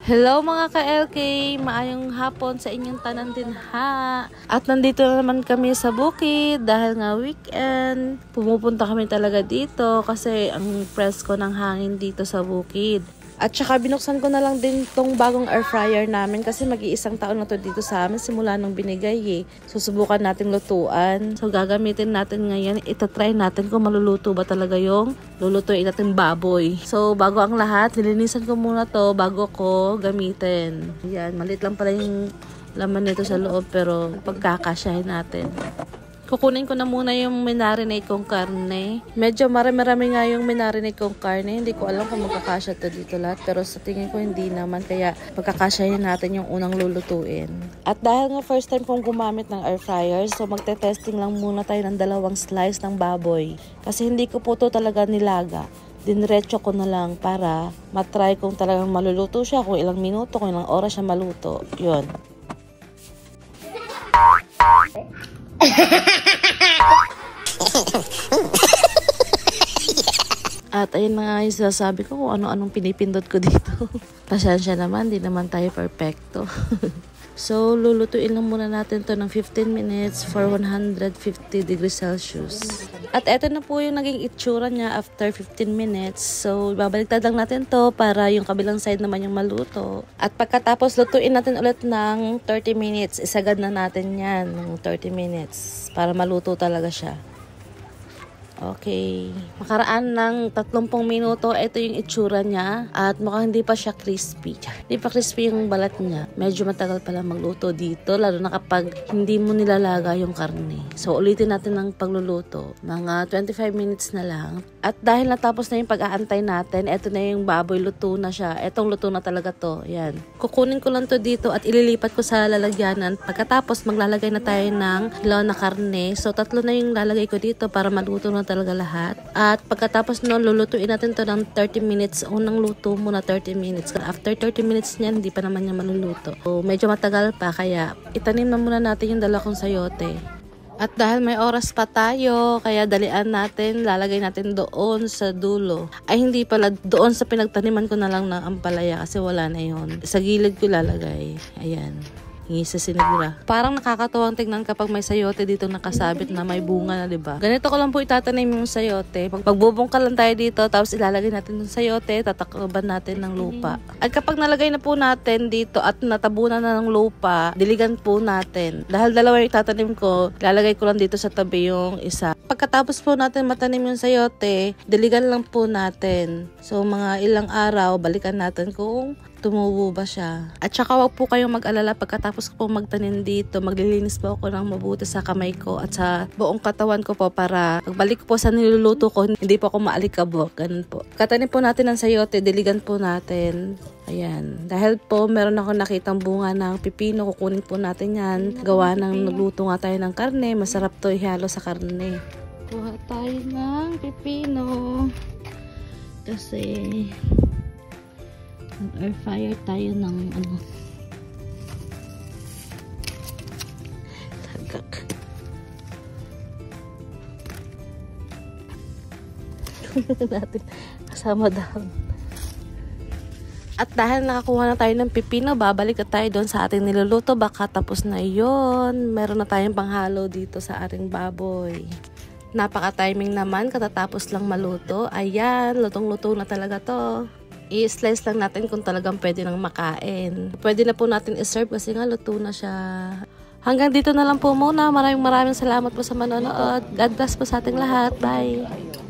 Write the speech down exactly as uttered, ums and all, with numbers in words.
Hello mga ka-L K! Maayong hapon sa inyong tanan din ha! At nandito na naman kami sa bukid dahil nga weekend. Pumupunta kami talaga dito kasi ang presko ng hangin dito sa bukid. At saka binuksan ko na lang din tong bagong air fryer namin kasi mag-iisang taon na to dito sa amin simula nung binigay eh. Susubukan natin lutuan. So gagamitin natin ngayon, itatry natin kung maluluto ba talaga yung lulutuin natin baboy. So bago ang lahat, nilinisan ko muna to bago ko gamitin. Yan, malit lang pala yung laman nito sa loob pero pagkakasyahin natin. Kukunin ko na muna yung minarinate kong karne. Medyo marami-rami nga yung minarinate kong karne. Hindi ko alam kung magkakasya to dito lahat. Pero sa tingin ko hindi naman. Kaya pagkakasyahin natin yung unang lulutuin. At dahil nga first time kong gumamit ng air fryer, so magte-testing lang muna tayo ng dalawang slice ng baboy. Kasi hindi ko po to talaga nilaga. Dinretso ko na lang para matry kung talagang maluluto siya. Kung ilang minuto, kung ilang oras siya maluto. Yun. At ayun na nga yung sinasabi ko kung ano-anong pinipindot ko dito. Pasensya naman, di naman tayo perfecto. So, lulutuin lang muna natin to ng fifteen minutes for one hundred fifty degrees Celsius. At eto na po yung naging itsura niya after fifteen minutes. So, babaliktad lang natin to para yung kabilang side naman yung maluto. At pagkatapos, lutuin natin ulit ng thirty minutes. Isagad na natin yan ng thirty minutes para maluto talaga siya. Okay. Makaraan ng tatlumpung minuto, ito yung itsura niya. At mukhang hindi pa siya crispy. Hindi pa crispy yung balat niya. Medyo matagal pala magluto dito, lalo na kapag hindi mo nilalaga yung karne. So, ulitin natin ng pagluluto. Mga twenty-five minutes na lang. At dahil natapos na yung pag-aantay natin, ito na yung baboy, luto na siya. Etong luto na talaga to. Yan. Kukunin ko lang to dito at ililipat ko sa lalagyanan. Pagkatapos, maglalagay na tayo ng hilaw na karne. So, tatlo na yung lalagay ko dito para maluto na talaga lahat. At pagkatapos nun, lulutuin natin to ng thirty minutes. Unang luto muna thirty minutes. After thirty minutes niyan, hindi pa naman niya maluluto. So, medyo matagal pa, kaya itanim na muna natin yung dala kong sayote. At dahil may oras pa tayo, kaya dalian natin, lalagay natin doon sa dulo. Ay hindi pala, doon sa pinagtaniman ko na lang ng ampalaya kasi wala na yun. Sa gilid ko lalagay. Ayan. Hingi sa sinigura. Parang nakakatuwang tignan kapag may sayote dito nakasabit na may bunga na, diba? Ganito ko lang po itatanim yung sayote. Magbubungka lang tayo dito, tapos ilalagay natin yung sayote, tatakban natin ng lupa. At kapag nalagay na po natin dito at natabunan na ng lupa, diligan po natin. Dahil dalawa yung itatanim ko, ilalagay ko lang dito sa tabi yung isa. Pagkatapos po natin matanim yung sayote, diligan lang po natin. So mga ilang araw, balikan natin kung tumubo ba siya. At saka wag po kayong mag-alala pagkatapos ko po magtanim dito, maglilinis po ako ng mabuti sa kamay ko at sa buong katawan ko po para pagbalik ko po sa niluluto ko, hindi po ako maalikabok. Ganun po. Katanim po natin ng sayote, diligan po natin. Ayan. Dahil po meron ako nakitang bunga ng pipino, kukunin po natin yan. Gawa ng nagluto nga tayo ng karne, masarap to ihalo sa karne. Kuha tayo ng pipino. Kasi air fryer tayo ng ano tagak natin kasama dahon. At dahil nakakuha na tayo ng pipino, babalik na tayo doon sa ating niluluto. Baka tapos na yon, meron na tayong panghalo dito sa ating baboy. Napaka-timing naman, katatapos lang maluto. Ayan, lutong-luto na talaga to. I-slice lang natin kung talagang pwede nang makain. Pwede na po natin i-serve kasi nga luto na siya. Hanggang dito na lang po muna. Maraming maraming salamat po sa manonood. God bless po sa ating lahat. Bye!